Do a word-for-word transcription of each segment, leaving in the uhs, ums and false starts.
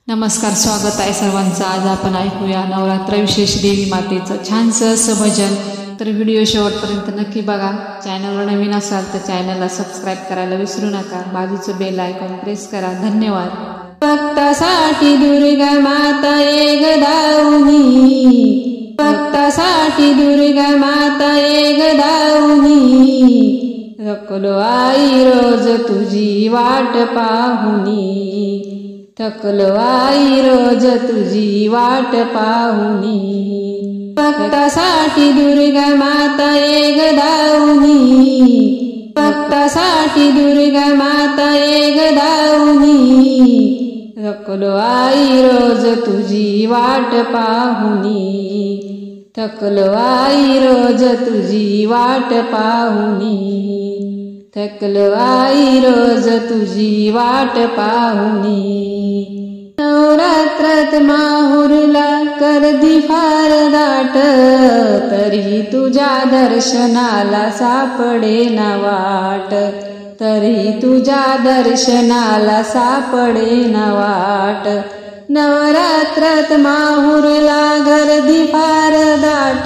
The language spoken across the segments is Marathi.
नमस्कार, स्वागत आहे सर्वांचं। आज आपण ऐकूया नवरात्र विशेष देवी मातेचं छानसं असं भजन। तर व्हिडिओ शेवटपर्यंत नक्की बघा। चॅनलवर नवीन असाल तर चॅनलला सबस्क्राईब करायला विसरू नका। बाजूचं बेल आयकॉन प्रेस करा। धन्यवाद। भक्तासाठी दुर्गा माता एकदाऊनी, भक्तासाठी दुर्गा माता एकदाऊनी, थकलो आई रोज तुझी वाट पाहुनी, थकलो आई रोज तुझी वाट पाहुनी, भक्तासाठी दुर्गा माता एकदाऊनी, भक्तासाठी दुर्गा माता एकदाऊनी, थकलो आई रोज तुझी वाट पाहुनी, थकलो आई रोज तुझी वाट पाहुनी, थकलो आई रोज तुझी वाट पाहुनी। नवरात्रात माहुरला गर्दी फार दाट, तरी तुझ्या दर्शनाला सापडे ना वाट, तरी तुझ्या दर्शनाला सापडे ना वाट। नवरात्रात माहुरला गर्दी फार दाट,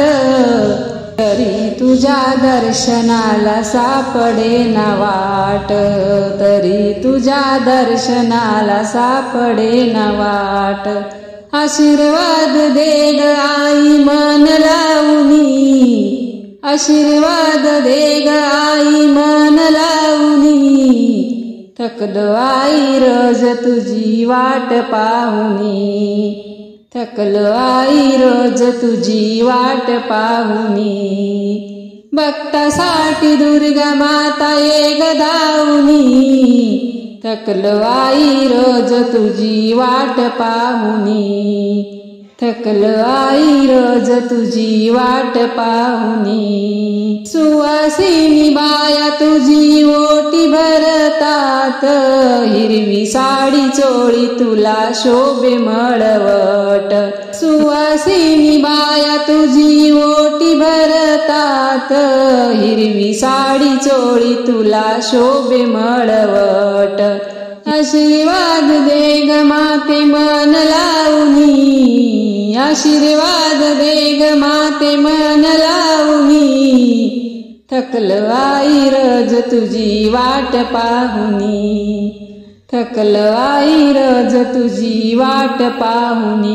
तरी तुझ्या दर्शनाला सापडे ना वाट, तरी तुझ्या दर्शनाला सापडे ना वाट। आशीर्वाद दे ग आई मन लावूनी, आशीर्वाद दे ग आई मन लावूनी, थकलो आई रोज तुझी वाट पाहुनी, थकलो आई रोज तुझी वाट पाहुनी, भक्तासाठी दुर्गा माता एकदाऊनी, थकलो आई रोज तुझी वाट पाहुनी, थकलो आई रोज तुझी वाट पाहुनी। सुवासिनी बाया तुझी ओटी भरतात, हिरवी साडी चोळी तुला शोभे मळवट, सुवासिनी बाया तुझी ओटी भरतात, हिरवी साडी चोळी तुला शोभे मळवट। आशीर्वाद दे ग माते मन लावूनी, आशीर्वाद दे ग माते मन लावूनी, थकलो आई रोज तुझी वाट पाहुनी, थकलो आई रोज तुझी वाट पाहुनी,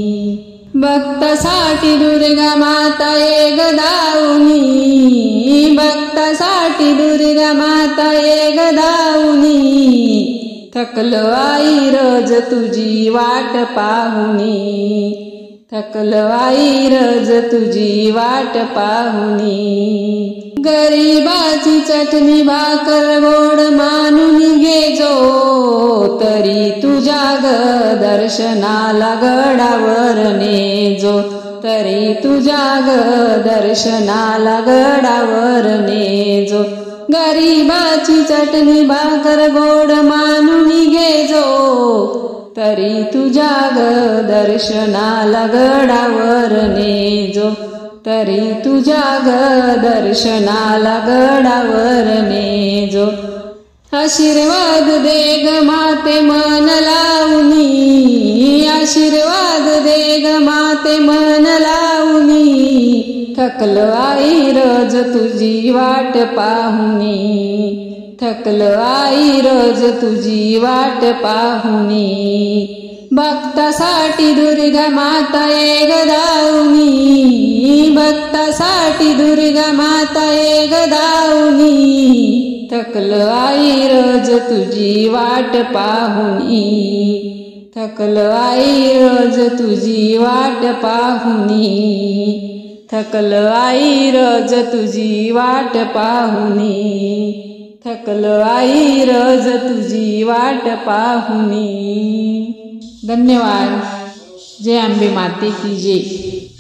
भक्तासाठी दुर्गा माता एकदाऊनी, भक्तासाठी दुर्गा माता एकदाऊनी, थकलो आई रोज तुझी वाट पाहुनी, थकलो आई रोज तुझी वाट पाहुनी। गरिबाची चटणी भाकर गोड मानून घे जो, तरी तुझ्या ग दर्शनाला गडावर ने जो, तरी तुझ्या ग दर्शनाला गडावर ने जो। गरिबाची चटणी भाकर गोड मानून घे जो, तरी तुझ्या ग दर्शनाला गडावर ने जो, तरी तुझ्या ग दर्शनाला गडावर ने जो। आशीर्वाद दे ग माते मन लावूनी, आशीर्वाद दे ग माते मन लावूनी, थकलो आई रोज तुझी वाट पाहुनी, थकलो आई रोज तुझी वाट पाहुनी, भक्तासाठी दुर्गा माता एकदाऊनी, भक्तासाठी दुर्गा माता एकदाऊनी, थकलो आई रोज तुझी वाट पाहुनी, थकलो आई रोज तुझी वाट पाहुनी, थकलो आई रोज तुझी वाट पाहुनी, थकलो आई रोज तुझी वाट पाहुनी। धन्यवाद। जय अंबे माते की जय।